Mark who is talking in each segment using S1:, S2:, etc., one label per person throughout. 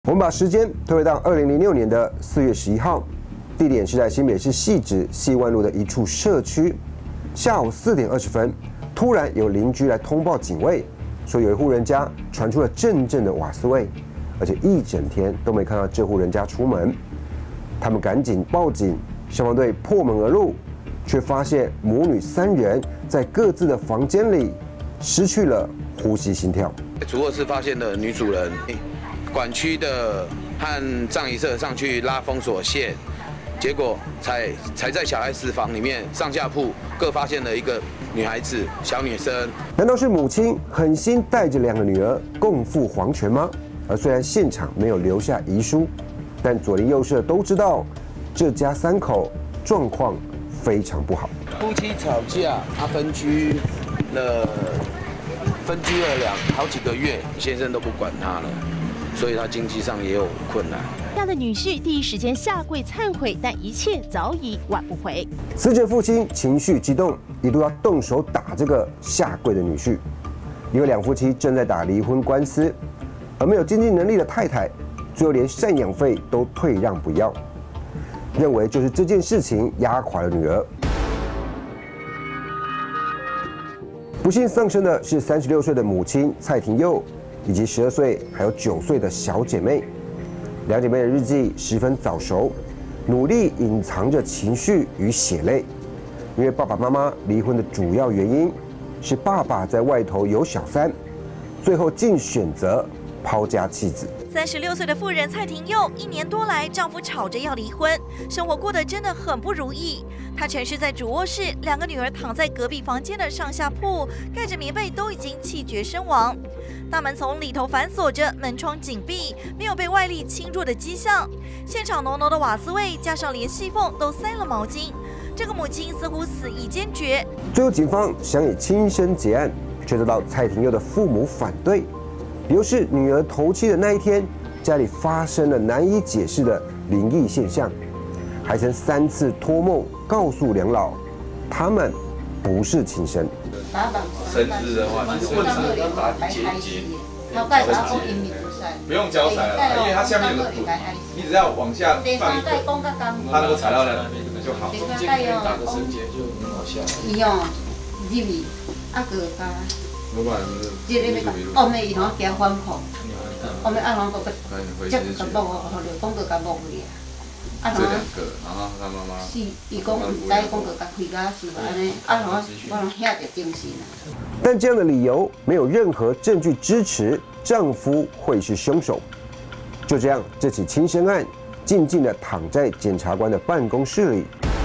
S1: 我们把时间推回到2006年的4月11号，地点是在新北市汐止西湾路的一处社区。下午4点20分，突然有邻居来通报警卫，说有一户人家传出了阵阵的瓦斯味，而且一整天都没看到这户人家出门。他们赶紧报警，消防队破门而入，却发现母女3人在各自的房间里失去了呼吸心跳。
S2: 主卧室发现了女主人。管区的和葬仪社上去拉封锁线，结果才在小孩室房里面上下铺各发现了一个女孩子，小女生。
S1: 难道是母亲狠心带着2个女儿共赴黄泉吗？而虽然现场没有留下遗书，但左邻右舍都知道这家3口状况非常不好。
S2: 夫妻吵架，分居了好几个月，先生都不管他了。所以他经济上也有困难。
S3: 这样的女婿第一时间下跪忏悔，但一切早已挽不回。
S1: 死者父亲情绪激动，一度要动手打这个下跪的女婿，因为2夫妻正在打离婚官司，而没有经济能力的太太，最后连赡养费都退让不要，认为就是这件事情压垮了女儿。不幸丧生的是36岁的母亲蔡廷佑。以及12岁还有9岁的小姐妹，2姐妹的日记十分早熟，努力隐藏着情绪与血泪。因为爸爸妈妈离婚的主要原因是爸爸在外头有小三，最后竟选择抛家弃子。
S4: 36岁的妇人蔡廷佑，1年多来，丈夫吵着要离婚，生活过得真的很不如意。她沉尸在主卧室，2个女儿躺在隔壁房间的上下铺，盖着棉被，都已经气绝身亡。大门从里头反锁着，门窗紧闭，没有被外力侵入的迹象。现场浓浓的瓦斯味，加上连细缝都塞了毛巾，这个母亲似乎死意坚决。
S1: 最后，警方想以轻生结案，却遭到蔡廷佑的父母反对。理由是女儿头七的那一天，家里发生了难以解释的灵异现象，还曾3次托梦告诉2老，他们不是亲生。
S5: 生枝的话，其实问题打结，不用浇彩了，因为它下面有个土，你只要往下放一个，它能够踩到那边就好。中间可以打个绳结就很好下。
S6: 伊哦，入去啊个加。即个要讲，后面伊拢加反抗，后面啊拢个接个木哦，就讲个加木去啊。
S5: 这2个，然后他妈妈。
S6: 是，伊讲唔知讲个甲开甲是安尼，啊我拢遐着精神啊。
S1: 但这样的理由没有任何证据支持丈夫会是凶手。就这样，这起轻生案静静地躺在检察官的办公室里。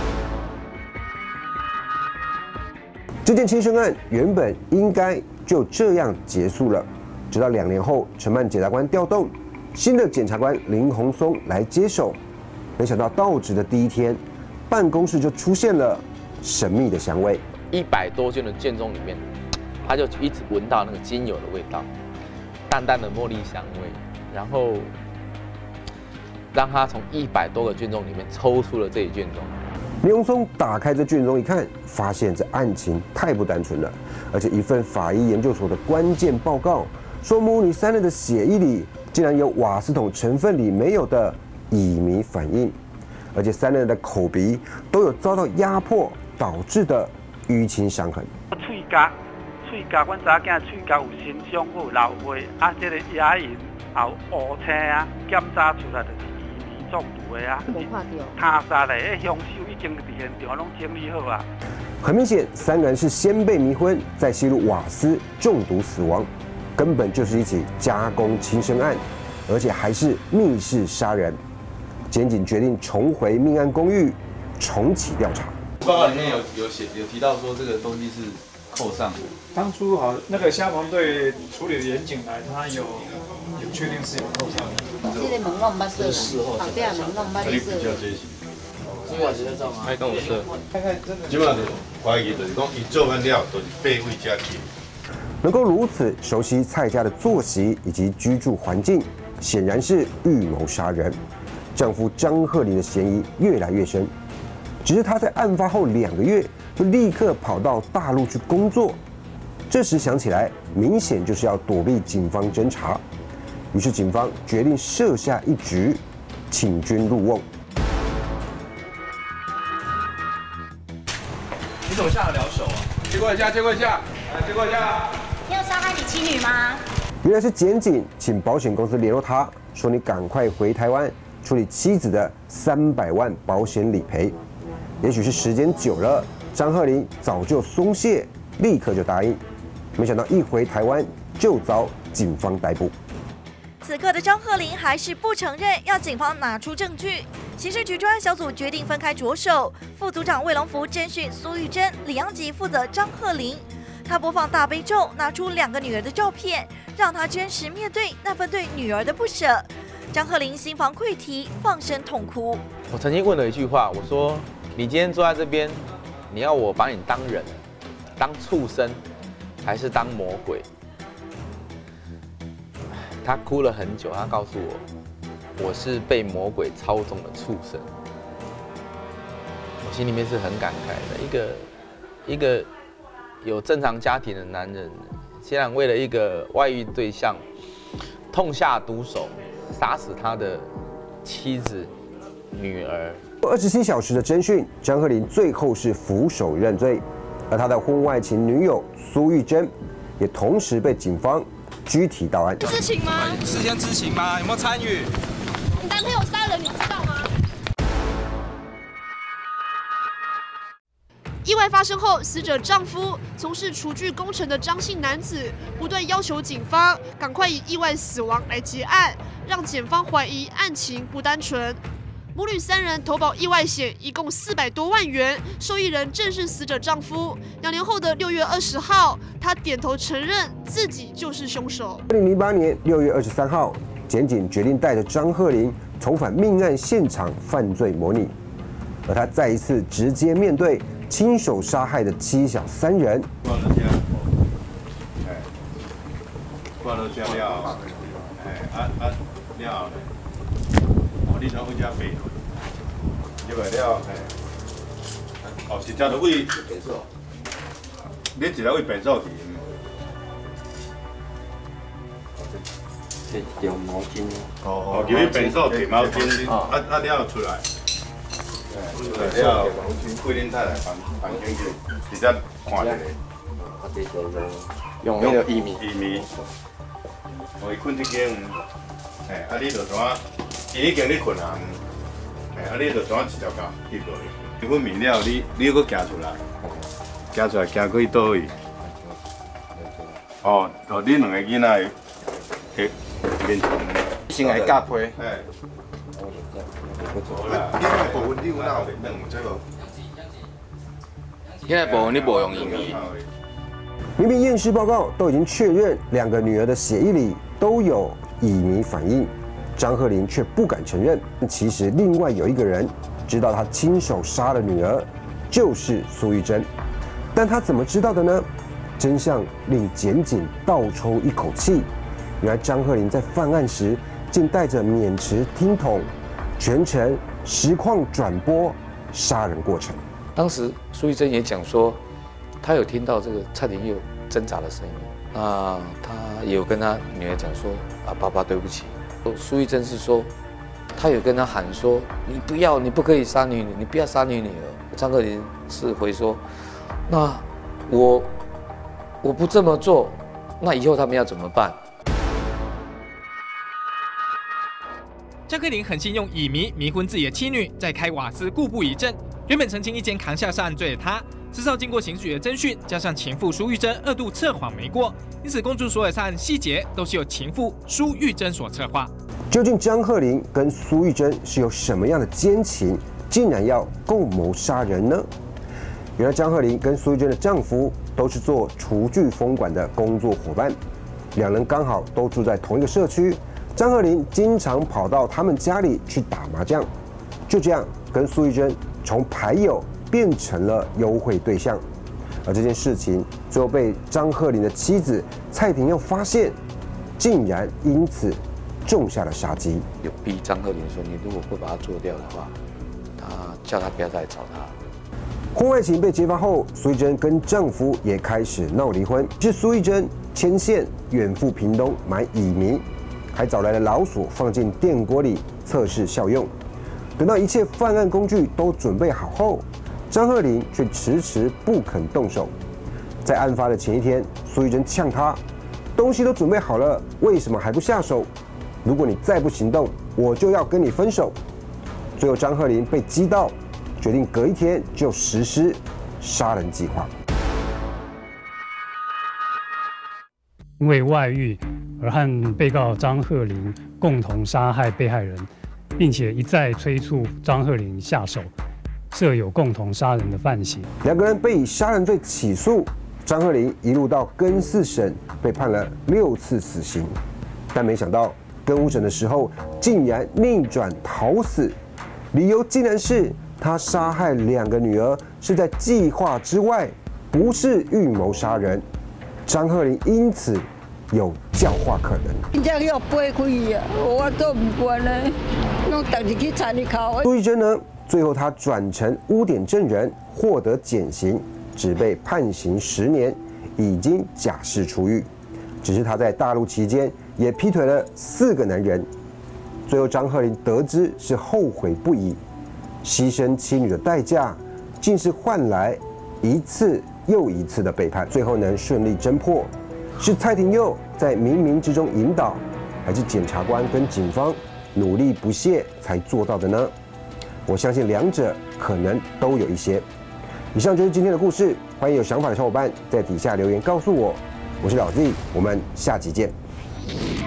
S1: 这件轻生案原本应该就这样结束了，直到2年后，承办检察官调动，新的检察官林鸿松来接手。没想到到职的第一天，办公室就出现了神秘的香味。
S7: 100多卷的卷宗里面，他就一直闻到那个精油的味道，淡淡的茉莉香味，然后让他从100多个卷宗里面抽出了这一卷宗。
S1: 林鸿松打开这卷宗一看，发现这案情太不单纯了，而且一份法医研究所的关键报告说，母女3人的血液里竟然有瓦斯桶成分里没有的乙醚反应，而且3人的口鼻都有遭到压迫导致的淤青伤痕。
S8: 喙角，阮查囝喙角有生长，有老花，啊，这个牙龈也有乌青啊，检查出来就是乙醚中毒的啊。他杀的，迄凶手已经伫现场拢整理好啊。
S1: 很明显，3人是先被迷昏，再吸入瓦斯中毒死亡，根本就是一起加工轻生案，而且还是密室杀人。检警决定重回命案公寓，重启调查。
S5: 报告里面有提到说这个东西是扣上的。
S9: 当初那个消防队处理的严谨来，他有确定是有扣上的。
S6: 这个门拢捌锁，后壁门拢捌锁。
S5: 比较接近。
S7: 这个是在照吗？还跟我说。
S10: 基本上怀疑就是讲，伊做完了都是被位家庭。
S1: 能够如此熟悉蔡家的作息以及居住环境，显然是预谋杀人。丈夫张鹤龄的嫌疑越来越深，只是他在案发后2个月就立刻跑到大陆去工作。这时想起来，明显就是要躲避警方侦查。 于是警方决定设下一局，请君入瓮。
S5: 你怎么下得了手啊？借过一下，借过一下，来，借过一下。
S11: 你有杀害你妻女吗？
S1: 原来是检警请保险公司联络他，说你赶快回台湾处理妻子的300万保险理赔。也许是时间久了，张鹤龄早就松懈，立刻就答应。没想到一回台湾就遭警方逮捕。
S4: 此刻的张鹤龄还是不承认，要警方拿出证据。刑事局专案小组决定分开着手，副组长魏龙福侦讯苏玉珍，李阳吉负责张鹤龄。他播放大悲咒，拿出2个女儿的照片，让他真实面对那份对女儿的不舍。张鹤龄心防溃堤，放声痛哭。
S7: 我曾经问了一句话，我说：“你今天坐在这边，你要我把你当人、当畜生，还是当魔鬼？”他哭了很久，他告诉我，我是被魔鬼操纵的畜生。我心里面是很感慨的，一个有正常家庭的男人，竟然为了一个外遇对象，痛下毒手，杀死他的妻子、女儿。
S1: 27小时的侦讯，张鹤龄最后是俯首认罪，而他的婚外情女友苏玉珍，也同时被警方拘提到案。
S11: 知情吗？
S5: 事先知情吗？有没有参与？
S11: 你男朋友杀人，你知道吗？意外发生后，死者丈夫从事厨具工程的张姓男子不断要求警方赶快以意外死亡来结案，让检方怀疑案情不单纯。母女3人投保意外险，一共400多万元，受益人正是死者丈夫。2年后的6月20号，他点头承认自己就是凶手。
S1: 2008年6月23号，检警决定带着张鹤龄重返命案现场犯罪模拟，而他再一次直接面对亲手杀害的妻小3人。
S10: 挂到家了，了。你怎回家背？入来了，哦，一只就喂便所，你一只喂便所去。
S12: 这条毛巾。
S10: 哦，叫伊便所摕毛巾，了出来。出来了，桂林太太房间去，直接看一个。
S7: 用那个薏米。
S10: 哦，伊困一间，你就怎啊？伊已经咧困啊，你就怎啊一条狗吸落去？分娩了，你又搁行出来，行出来行过去倒位？哦，你2个囡仔的面前，
S7: 先来夹皮。
S10: 好啦，你那部分你有哪有弄这个？
S7: 现在部分你无用薏米。
S1: 明明验尸报告都已经确认2个女儿的血液里都有乙醚反应，张鹤龄却不敢承认。其实另外有一个人知道他亲手杀了女儿，就是苏玉珍。但他怎么知道的呢？真相令检警倒抽一口气。原来张鹤龄在犯案时竟带着免持听筒，全程实况转播杀人过程。
S12: 当时苏玉珍也讲说，他有听到这个蔡廷佑挣扎的声音，那他也有跟他女儿讲说：“爸爸对不起。”苏玉珍是说，他有跟他喊说：“你不可以杀女，你不要杀你女儿。”张鹤龄是回说：“那我不这么做，那以后他们要怎么办？”
S13: 张鹤龄狠心用乙醚迷昏自己的妻女，再开瓦斯故布疑阵。原本曾经一肩扛下杀人罪的他，4号经过刑局的侦讯，加上情妇苏玉珍2度测谎没过，因此公诸所有杀人细节都是由情妇苏玉珍所策划。
S1: 究竟张鹤龄跟苏玉珍是有什么样的奸情，竟然要共谋杀人呢？原来张鹤龄跟苏玉珍的丈夫都是做厨具封管的工作伙伴，2人刚好都住在同一个社区。张鹤龄经常跑到他们家里去打麻将，就这样跟苏玉珍从牌友变成了幽会对象。而这件事情最后被张鹤龄的妻子蔡廷佑发现，竟然因此种下了杀机。
S12: 有逼张鹤龄说：“你如果不把他做掉的话，叫他不要再找他。”
S1: 婚外情被揭发后，苏玉珍跟丈夫也开始闹离婚。是苏玉珍牵线远赴屏东买乙醚， 还找来了老鼠放进电锅里测试效用。等到一切犯案工具都准备好后，张鹤龄却迟迟不肯动手。在案发的前一天，苏玉珍呛他：“东西都准备好了，为什么还不下手？如果你再不行动，我就要跟你分手。”最后，张鹤龄被激到，决定隔一天就实施杀人计划。
S14: 因为外遇而和被告张鹤龄共同杀害被害人，并且一再催促张鹤龄下手，设有共同杀人的犯行。
S1: 两个人被以杀人罪起诉，张鹤龄一路到更4审被判了6次死刑，但没想到更5审的时候竟然逆转逃死，理由竟然是他杀害2个女儿是在计划之外，不是预谋杀人。张鹤龄因此有教化可能。
S15: 这要背开啊，我都唔管嘞，弄当日去查你考。
S1: 苏玉珍呢，最后他转成污点证人，获得减刑，只被判刑10年，已经假释出狱。只是他在大陆期间也劈腿了4个男人。最后张鹤龄得知是后悔不已，牺牲妻女的代价，竟是换来一次又一次的背叛。最后能顺利侦破，是蔡廷佑在冥冥之中引导，还是检察官跟警方努力不懈才做到的呢？我相信2者可能都有一些。以上就是今天的故事，欢迎有想法的小伙伴在底下留言告诉我。我是老 Z， 我们下集见。